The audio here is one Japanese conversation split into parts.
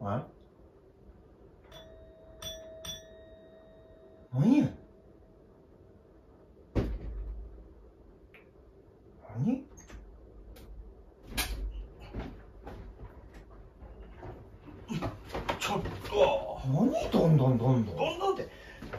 はい。何や。何。 ちょっと。 何どんどんどんどん。 どんどんって。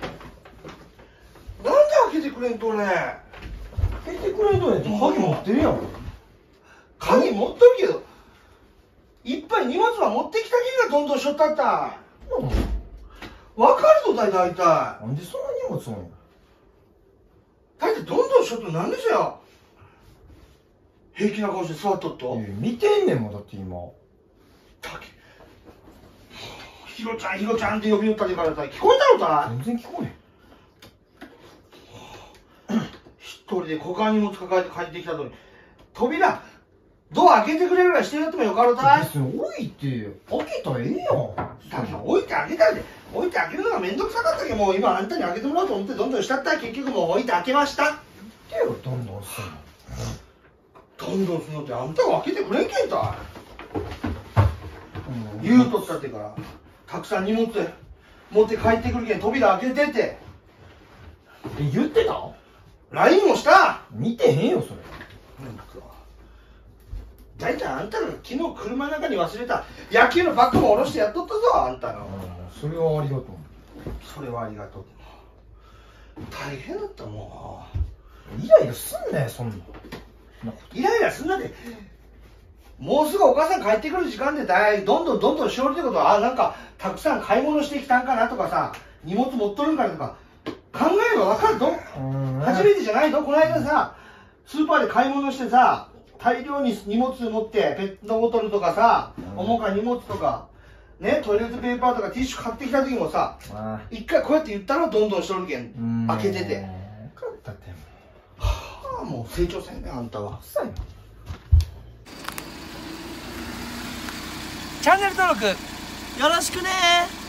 なんで開けてくれんとね。 開けてくれんとねって鍵持ってるやん。 鍵持っとるけど。いっぱい荷物は持ってきたけがどんどんしょったった。わかるぞ、大体。 なんでそんな荷物多いの。 大体どんどんしょっとなんでしょよ。平気な顔して座っとっと。 見てんねんもんだって今。 ひろちゃん、ひろちゃんって呼びよったでからさ、聞こえたろた。 全然聞こえへん。一人で股間荷物抱えて帰ってきたのに、扉、ドア開けてくれるぐらいしてやってもよかろたい。 別に置いて、開けたらええやん。 だから置いて開けたで、置いて開けるのがめんどくさかったけど、もう今あんたに開けてもらおうと思ってどんどんしたったら結局もう置いて開けました。 言ってよ、どんどんすんの。 どんどんすんのってあんたが開けてくれんけんた。言うとったってから、たくさん荷物持って帰ってくるけん扉開けてって。 言ってた LINE もした。 見てへんよ、それ。 大体あんたが昨日車の中に忘れた野球のバッグも下ろしてやっとったぞ、あんたの。 それはありがとう。 それはありがとう。大変だったもん。イライラすんなよ、そんな。 イライラすんなで。もうすぐお母さん帰ってくる時間でどんどんどんどんしおるってことは、なんかたくさん買い物してきたんかなとかさ、荷物持っとるんかなとか考えれば分かると。初めてじゃないと。この間さ、スーパーで買い物してさ、大量に荷物持ってペットボトルとかさ、重か荷物とかね、トイレットペーパーとかティッシュ買ってきた時もさ、一回こうやって言ったらどんどんしとるけん開けてて。 分かったってはあ、もう成長せんね、あんたは。 チャンネル登録よろしくね。